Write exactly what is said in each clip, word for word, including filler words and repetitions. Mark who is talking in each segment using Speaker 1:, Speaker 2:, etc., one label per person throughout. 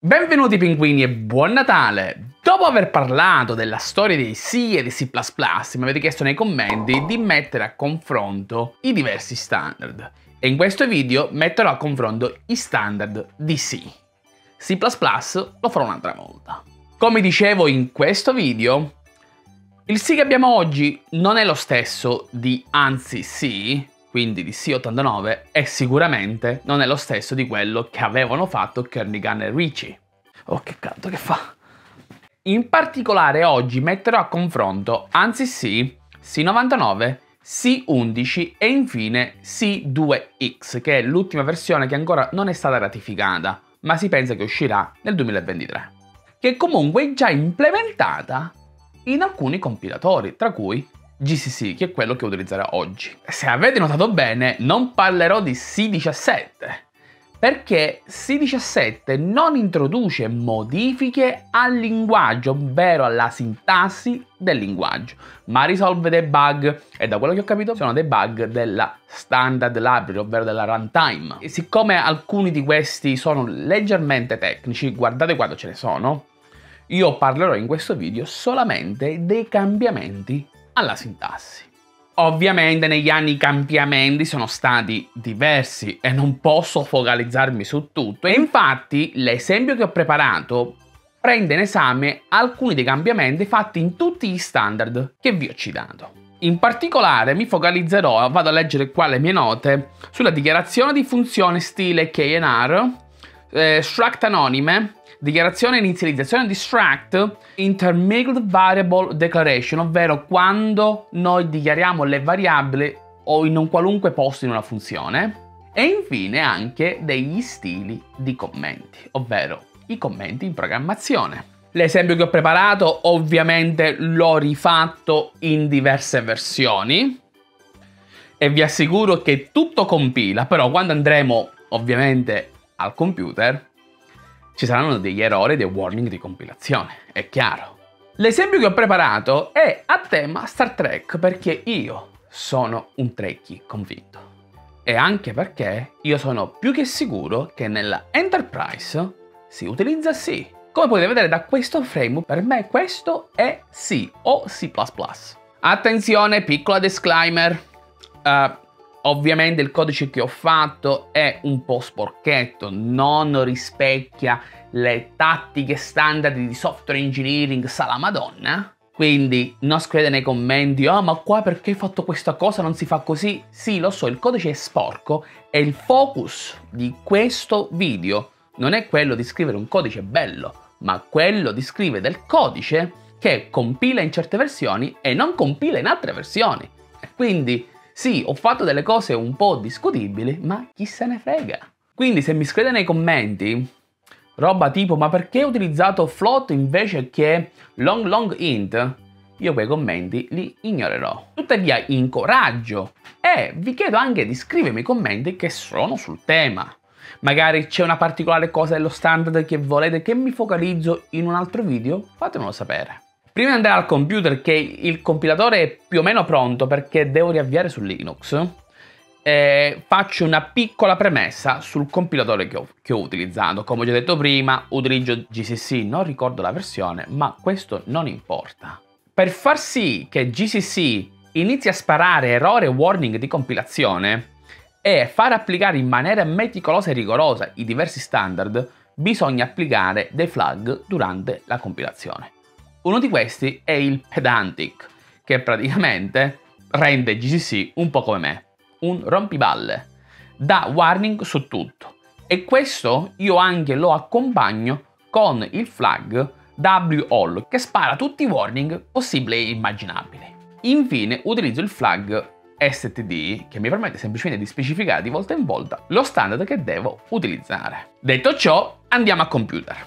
Speaker 1: Benvenuti pinguini e buon Natale! Dopo aver parlato della storia di C e di C plus plus, mi avete chiesto nei commenti di mettere a confronto i diversi standard. E in questo video metterò a confronto i standard di C. C plus plus lo farò un'altra volta. Come dicevo in questo video, il C che abbiamo oggi non è lo stesso di ANSI C, quindi di C ottantanove, e sicuramente non è lo stesso di quello che avevano fatto Kernighan e Ricci. Oh, che caldo che fa! In particolare oggi metterò a confronto ANSI C, C novantanove, C undici e infine C due X, che è l'ultima versione che ancora non è stata ratificata, ma si pensa che uscirà nel duemilaventitré, che comunque è già implementata in alcuni compilatori, tra cui G C C, che è quello che utilizzerò oggi. Se avete notato bene, non parlerò di C diciassette, perché C diciassette non introduce modifiche al linguaggio, ovvero alla sintassi del linguaggio, ma risolve dei bug, e da quello che ho capito sono dei bug della standard library, ovvero della runtime. E siccome alcuni di questi sono leggermente tecnici, guardate quando ce ne sono, io parlerò in questo video solamente dei cambiamenti alla sintassi. Ovviamente negli anni i cambiamenti sono stati diversi e non posso focalizzarmi su tutto, e infatti l'esempio che ho preparato prende in esame alcuni dei cambiamenti fatti in tutti gli standard che vi ho citato. In particolare mi focalizzerò, vado a leggere qua le mie note, sulla dichiarazione di funzione stile K N R, eh, struct anonime, dichiarazione e inizializzazione di struct, intermingled variable declaration, ovvero quando noi dichiariamo le variabili o in un qualunque posto in una funzione, e infine anche degli stili di commenti, ovvero i commenti in programmazione. L'esempio che ho preparato ovviamente l'ho rifatto in diverse versioni e vi assicuro che tutto compila, però quando andremo ovviamente al computer ci saranno degli errori, dei warning di compilazione, è chiaro. L'esempio che ho preparato è a tema Star Trek, perché io sono un Trekkie convinto. E anche perché io sono più che sicuro che nella Enterprise si utilizza C. Come potete vedere da questo frame, per me questo è C o C plus plus. Attenzione, piccola disclaimer. Uh, Ovviamente il codice che ho fatto è un po' sporchetto, non rispecchia le tattiche standard di software engineering sala madonna. Quindi non scrivete nei commenti, ah, ma qua perché hai fatto questa cosa, non si fa così? Sì, lo so, il codice è sporco e il focus di questo video non è quello di scrivere un codice bello, ma quello di scrivere del codice che compila in certe versioni e non compila in altre versioni. E quindi sì, ho fatto delle cose un po' discutibili, ma chi se ne frega. Quindi se mi scrivete nei commenti roba tipo ma perché hai utilizzato float invece che long long int, io quei commenti li ignorerò. Tuttavia incoraggio e vi chiedo anche di scrivermi commenti che sono sul tema. Magari c'è una particolare cosa dello standard che volete che mi focalizzo in un altro video, fatemelo sapere. Prima di andare al computer, che il compilatore è più o meno pronto perché devo riavviare su Linux, eh, faccio una piccola premessa sul compilatore che ho, che ho utilizzato. Come ho già detto prima, utilizzo G C C, non ricordo la versione, ma questo non importa. Per far sì che G C C inizi a sparare errori e warning di compilazione e far applicare in maniera meticolosa e rigorosa i diversi standard, bisogna applicare dei flag durante la compilazione. Uno di questi è il pedantic, che praticamente rende G C C un po' come me, un rompiballe, dà warning su tutto. E questo io anche lo accompagno con il flag W all, che spara tutti i warning possibili e immaginabili. Infine utilizzo il flag S T D, che mi permette semplicemente di specificare di volta in volta lo standard che devo utilizzare. Detto ciò, andiamo a computer.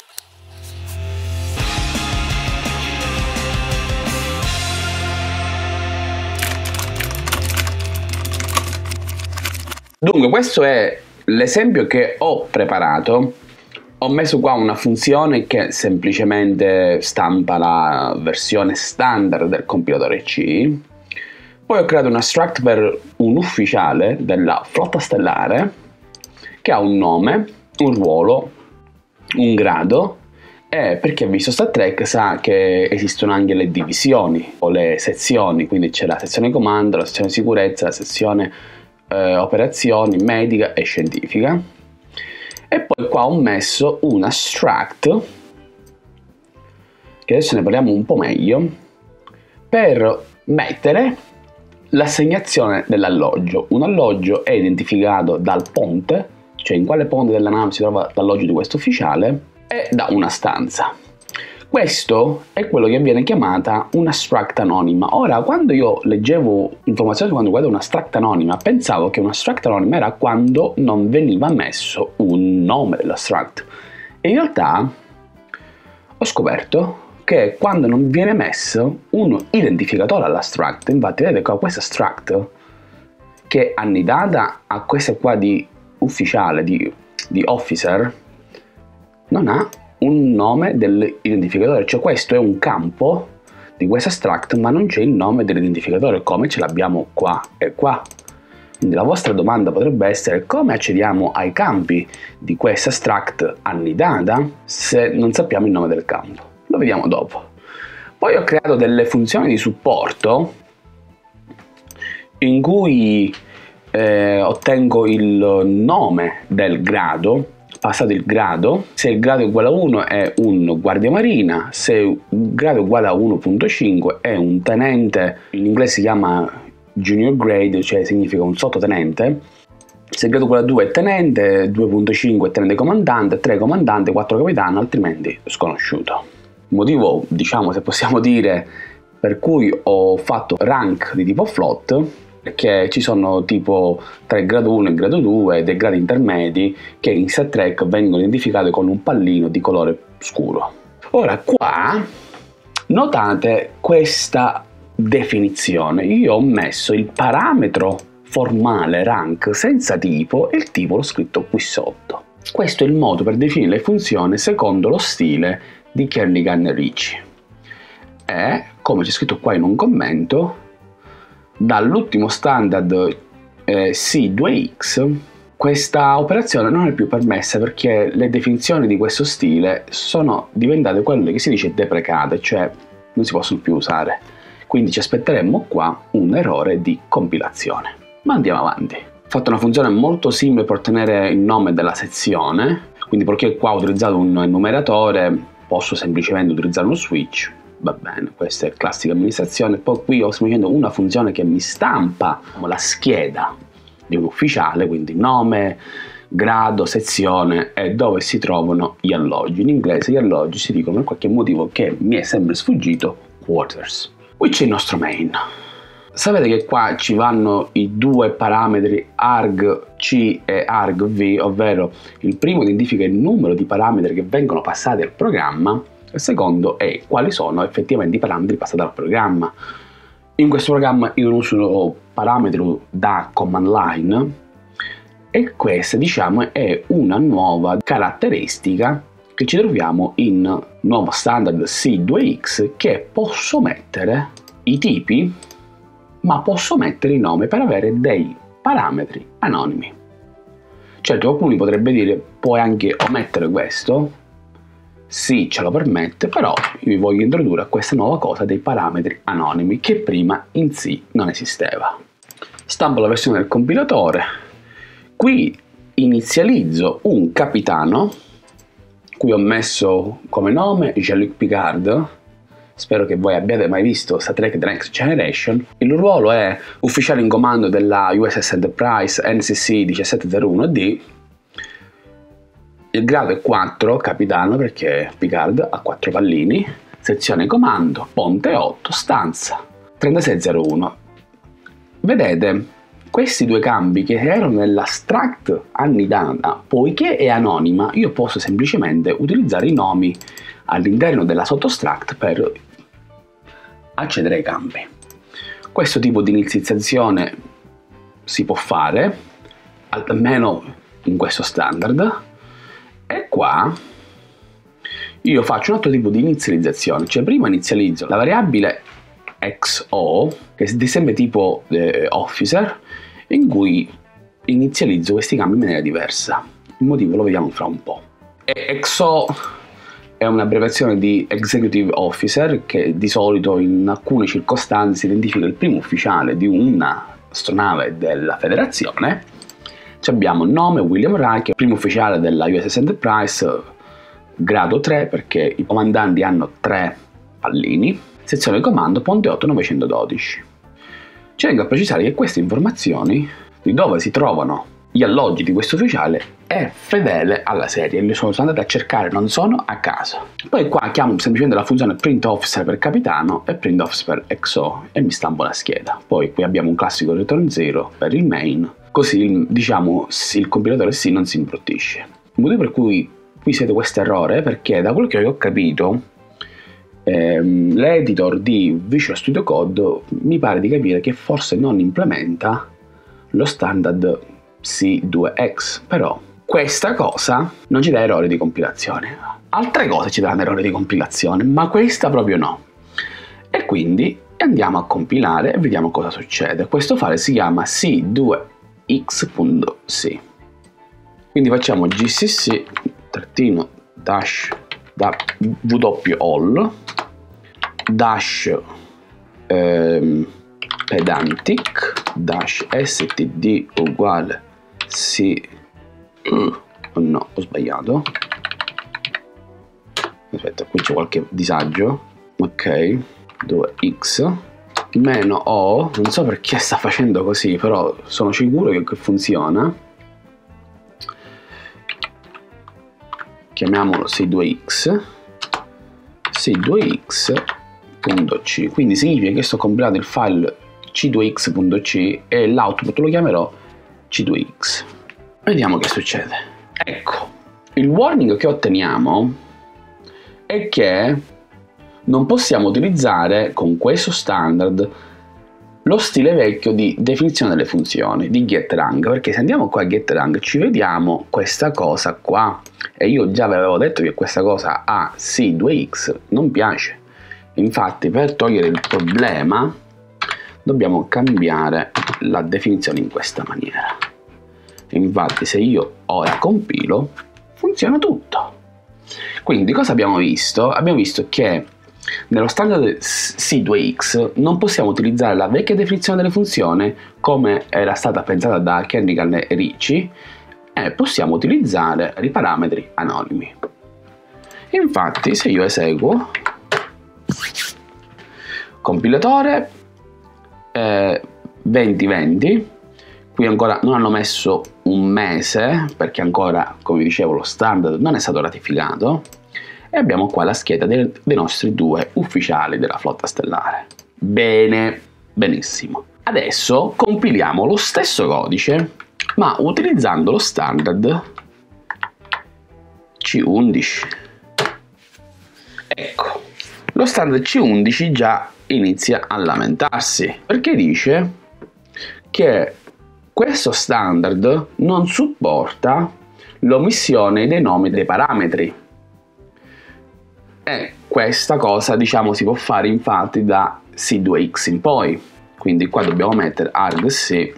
Speaker 1: Dunque, questo è l'esempio che ho preparato. Ho messo qua una funzione che semplicemente stampa la versione standard del compilatore C. Poi ho creato una struct per un ufficiale della flotta stellare che ha un nome, un ruolo
Speaker 2: un grado, e per chi ha visto Star Trek sa che esistono anche le divisioni o le sezioni, quindi c'è la sezione comando, la sezione sicurezza, la sezione eh, operazioni, medica e scientifica. E poi qua ho messo un abstract, che adesso ne parliamo un po' meglio, per mettere l'assegnazione dell'alloggio. Un alloggio è identificato dal ponte, cioè in quale ponte della nave si trova l'alloggio di questo ufficiale, e da una stanza. Questo è quello che viene chiamata un abstract anonima. Ora, quando io leggevo informazioni su quando guardo un abstract anonima, pensavo che un abstract anonima era quando non veniva messo un nome dell'abstract. E in realtà ho scoperto che quando non viene messo un identificatore all'abstract, infatti vedete qua questo abstract che è annidata a questa qua di ufficiale, di, di officer, non ha un nome dell'identificatore, cioè questo è un campo di questo abstract ma non c'è il nome dell'identificatore come ce l'abbiamo qua e qua. Quindi la vostra domanda potrebbe essere: come accediamo ai campi di questo abstract annidata se non sappiamo il nome del campo? Lo vediamo dopo. Poi ho creato delle funzioni di supporto in cui eh, ottengo il nome del grado, passato il grado. Se il grado è uguale a uno è un guardia marina, se il grado è uguale a uno punto cinque è un tenente, in inglese si chiama junior grade, cioè significa un sottotenente. Se il grado è uguale a due è tenente, due punto cinque è tenente comandante, tre comandante, quattro capitano, altrimenti sconosciuto. Il motivo, diciamo, se possiamo dire, per cui ho fatto rank di tipo float, perché ci sono tipo tra il grado uno e il grado due dei gradi intermedi che in Star Trek vengono identificati con un pallino di colore scuro. Ora qua notate questa definizione. Io ho messo il parametro formale rank senza tipo e il tipo l'ho scritto qui sotto. Questo è il modo per definire le funzioni secondo lo stile di Kernighan e Ricci. E, come c'è scritto qua in un commento, dall'ultimo standard eh, C due X questa operazione non è più permessa perché le definizioni di questo stile sono diventate quelle che si dice deprecate, cioè non si possono più usare. Quindi ci aspetteremmo qua un errore di compilazione. Ma andiamo avanti. Ho fatto una funzione molto simile per ottenere il nome della sezione, quindi perché qua ho utilizzato un enumeratore posso semplicemente utilizzare uno switch. Va bene, questa è classica amministrazione. Poi qui ho semplicemente una funzione che mi stampa la scheda di un ufficiale, quindi nome, grado, sezione e dove si trovano gli alloggi. In inglese gli alloggi si dicono per qualche motivo che mi è sempre sfuggito quarters. Qui c'è il nostro main. Sapete che qua ci vanno i due parametri argc e argv, ovvero il primo identifica il numero di parametri che vengono passati al programma, il secondo è quali sono effettivamente i parametri passati al programma. In questo programma io non uso parametri da command line e questa, diciamo, è una nuova caratteristica che ci troviamo in nuovo standard C due X, che posso mettere i tipi ma posso mettere i nomi per avere dei parametri anonimi. Certo, qualcuno potrebbe dire puoi anche omettere questo. Sì, ce lo permette, però io vi voglio introdurre a questa nuova cosa dei parametri anonimi che prima in C non esisteva. Stampo la versione del compilatore. Qui inizializzo un capitano, cui ho messo come nome Jean-Luc Picard. Spero che voi abbiate mai visto Star Trek The Next Generation. Il ruolo è ufficiale in comando della U S S Enterprise N C C diciassette zero uno D. Il grado è quattro, capitano, perché Picard ha quattro pallini. Sezione comando, ponte otto, stanza trentasei zero uno. Vedete, questi due cambi che erano nell'abstract annidata, poiché è anonima, io posso semplicemente utilizzare i nomi all'interno della sottostruct per accedere ai campi. Questo tipo di inizializzazione si può fare, almeno in questo standard, e qua io faccio un altro tipo di inizializzazione, cioè prima inizializzo la variabile X O, che è di sempre tipo eh, officer, in cui inizializzo questi cambi in maniera diversa. Il motivo lo vediamo fra un po'. E X O è un'abbreviazione di Executive Officer, che di solito in alcune circostanze identifica il primo ufficiale di un'astronave della Federazione. Ci abbiamo nome William Reich, primo ufficiale della U S S Enterprise, grado tre perché i comandanti hanno tre pallini, sezione comando Ponte otto novecentododici. Ci tengo a precisare che queste informazioni di dove si trovano gli alloggi di questo ufficiale è fedele alla serie, li sono andati a cercare, non sono a caso. Poi qua chiamo semplicemente la funzione print officer per capitano e print officer per X O e mi stampo la scheda. Poi qui abbiamo un classico return zero per il main, così diciamo il compilatore sì non si imbruttisce. Il motivo per cui qui siete questo errore è perché da quello che ho capito ehm, l'editor di Visual Studio Code mi pare di capire che forse non implementa lo standard C due X, però questa cosa non ci dà errori di compilazione. Altre cose ci danno errori di compilazione, ma questa proprio no. E quindi andiamo a compilare e vediamo cosa succede. Questo file si chiama C due X.c. Quindi facciamo gcc trattino dash da wall dash ehm, pedantic dash std uguale c uh, oh no, ho sbagliato, aspetta, qui c'è qualche disagio, ok, due x meno o, non so perché sta facendo così, però sono sicuro che funziona. Chiamiamolo C due X C due X.c, quindi significa che sto compilando il file C due X.c e l'output lo chiamerò C due X. Vediamo che succede. Ecco, il warning che otteniamo è che non possiamo utilizzare con questo standard lo stile vecchio di definizione delle funzioni, di getRang, perché se andiamo qua a getRang ci vediamo questa cosa qua, e io già vi avevo detto che questa cosa a C due X non piace. Infatti per togliere il problema dobbiamo cambiare la definizione in questa maniera. Infatti se io ora compilo funziona tutto. Quindi cosa abbiamo visto? Abbiamo visto che nello standard C due X non possiamo utilizzare la vecchia definizione delle funzioni come era stata pensata da Kernighan e Ricci, e possiamo utilizzare i parametri anonimi. Infatti se io eseguo compilatore eh, venti venti, qui ancora non hanno messo un mese perché ancora, come dicevo, lo standard non è stato ratificato, e abbiamo qua la scheda dei, dei nostri due ufficiali della flotta stellare. Bene, benissimo. Adesso compiliamo lo stesso codice ma utilizzando lo standard C undici. Ecco, lo standard C undici già inizia a lamentarsi perché dice che questo standard non supporta l'omissione dei nomi dei parametri, e questa cosa diciamo si può fare infatti da C due X in poi. Quindi qua dobbiamo mettere argc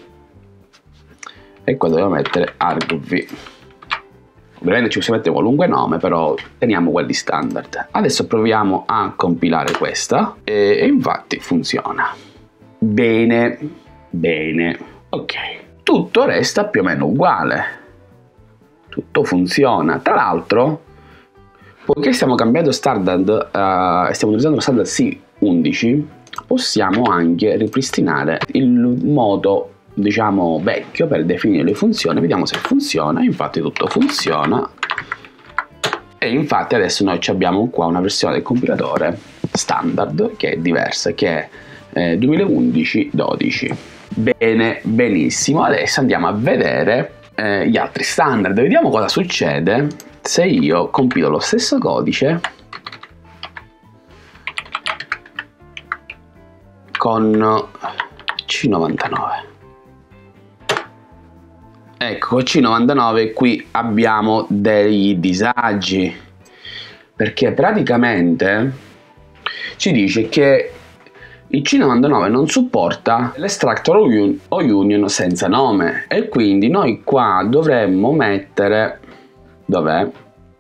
Speaker 2: e qua dobbiamo mettere argv. Ovviamente ci possiamo mettere qualunque nome, però teniamo quelli standard. Adesso proviamo a compilare questa e, e infatti funziona. Bene, bene, ok. Tutto resta più o meno uguale. Tutto funziona. Tra l'altro, poiché stiamo cambiando standard uh, e stiamo utilizzando lo standard C undici, possiamo anche ripristinare il modo diciamo vecchio per definire le funzioni. Vediamo se funziona. Infatti tutto funziona, e infatti adesso noi abbiamo qua una versione del compilatore standard che è diversa, che è eh, duemilaundici dodici. Bene, benissimo. Adesso andiamo a vedere eh, gli altri standard, vediamo cosa succede se io compilo lo stesso codice con C novantanove. Ecco, C novantanove qui abbiamo dei disagi, perché praticamente ci dice che il C novantanove non supporta l'extractor o union senza nome, e quindi noi qua dovremmo mettere, dov'è?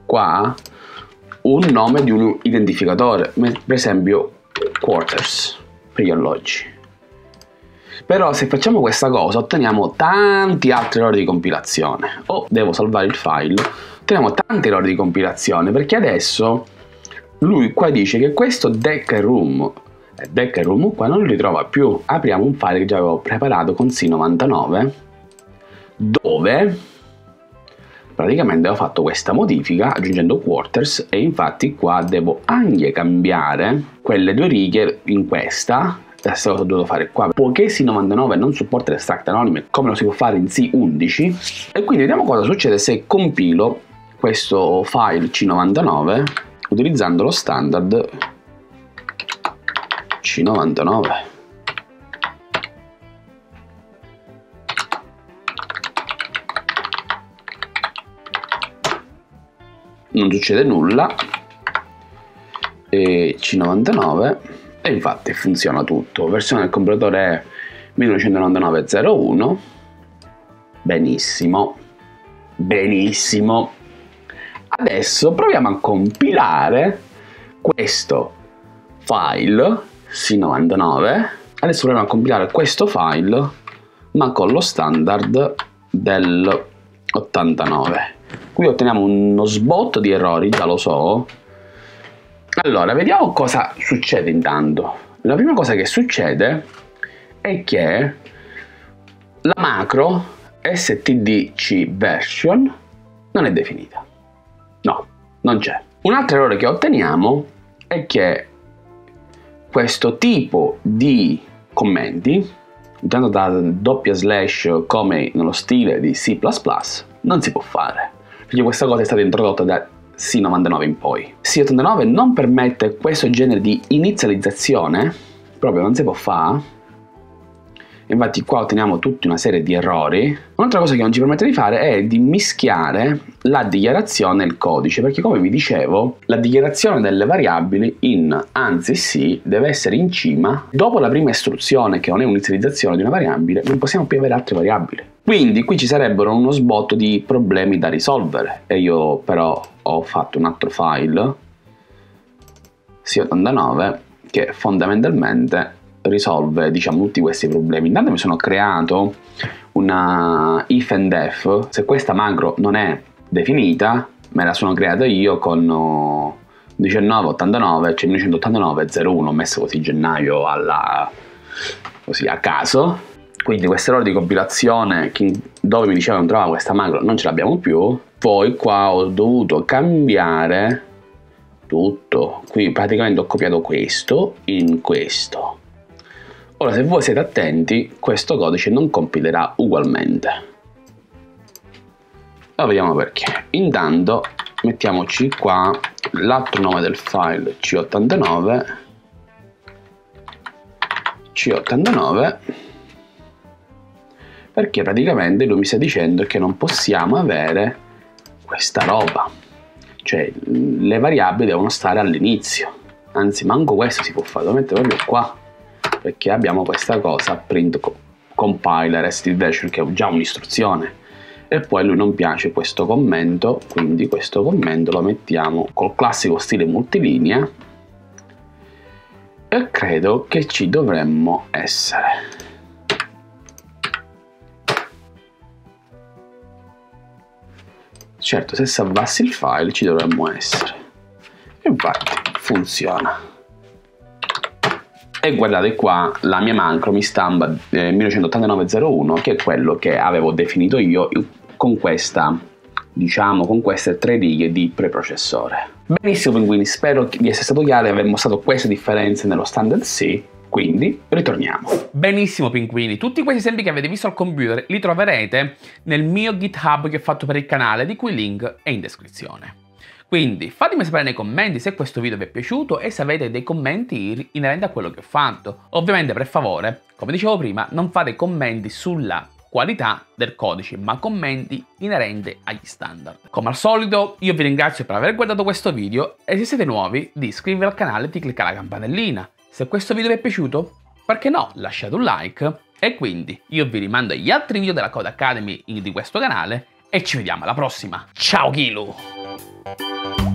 Speaker 2: qua un nome di un identificatore, per esempio quarters per gli alloggi. Però se facciamo questa cosa otteniamo tanti altri errori di compilazione. O devo salvare il file, otteniamo tanti errori di compilazione, perché adesso lui qua dice che questo deck room e deck room qua non lo ritrova più. Apriamo un file che già avevo preparato con C novantanove, dove praticamente ho fatto questa modifica aggiungendo quarters, e infatti qua devo anche cambiare quelle due righe in questa. La stessa cosa ho dovuto fare qua, poiché C novantanove non supporta le extract anonime come lo si può fare in C undici, e quindi vediamo cosa succede se compilo questo file C novantanove utilizzando lo standard C novantanove. Non succede nulla, e C novantanove, e infatti funziona tutto. Versione del compilatore è millenovecentonovantanove zero uno. Benissimo, benissimo. Adesso proviamo a compilare questo file C novantanove. Adesso proviamo a compilare questo file, ma con lo standard del ottantanove. Qui otteniamo uno sbotto di errori, già lo so. Allora, vediamo cosa succede intanto. La prima cosa che succede è che la macro stdc version non è definita. No, non c'è. Un altro errore che otteniamo è che questo tipo di commenti, intanto da doppia slash come nello stile di C plus plus, non si può fare, perché questa cosa è stata introdotta da C novantanove in poi. C ottantanove non permette questo genere di inizializzazione, proprio non si può fare. Infatti qua otteniamo tutta una serie di errori. Un'altra cosa che non ci permette di fare è di mischiare la dichiarazione e il codice, perché come vi dicevo, la dichiarazione delle variabili in ANSI C deve essere in cima. Dopo la prima istruzione, che non è un'inizializzazione di una variabile, non possiamo più avere altre variabili. Quindi qui ci sarebbero uno sbotto di problemi da risolvere, e io però ho fatto un altro file C ottantanove che fondamentalmente risolve, diciamo, tutti questi problemi. Intanto mi sono creato una if and def. Se questa macro non è definita, me la sono creata io con diciannove ottantanove, cioè millenovecentottantanove zero uno, ho messo così gennaio alla, così a caso. Quindi questo errore di compilazione dove mi diceva che non trovavo questa macro non ce l'abbiamo più. Poi qua ho dovuto cambiare tutto. Qui praticamente ho copiato questo in questo. Ora, se voi siete attenti, questo codice non compilerà ugualmente. Allora vediamo perché. Intanto mettiamoci qua l'altro nome del file C ottantanove, C ottantanove, perché praticamente lui mi sta dicendo che non possiamo avere questa roba, cioè le variabili devono stare all'inizio, anzi manco questo si può fare, lo metto proprio qua, perché abbiamo questa cosa print compiler std version, che è già un'istruzione, e poi a lui non piace questo commento, quindi questo commento lo mettiamo col classico stile multilinea, e credo che ci dovremmo essere. Certo, se salvassi il file ci dovremmo essere, e infatti funziona. E guardate qua, la mia macro mi stampa eh, millenovecentottantanove zero uno, che è quello che avevo definito io con questa, diciamo, con queste tre righe di preprocessore. Benissimo pinguini, spero di essere stato chiaro e aver mostrato queste differenze nello standard C. Quindi ritorniamo.
Speaker 1: Benissimo pinguini, tutti questi esempi che avete visto al computer li troverete nel mio GitHub che ho fatto per il canale, di cui il link è in descrizione. Quindi fatemi sapere nei commenti se questo video vi è piaciuto e se avete dei commenti inerenti a quello che ho fatto. Ovviamente, per favore, come dicevo prima, non fate commenti sulla qualità del codice, ma commenti inerenti agli standard. Come al solito, io vi ringrazio per aver guardato questo video, e se siete nuovi di iscrivervi al canale e di cliccare la campanellina. Se questo video vi è piaciuto, perché no, lasciate un like, e quindi io vi rimando agli altri video della Code Academy di questo canale, e ci vediamo alla prossima. Ciao Kilu! ciao!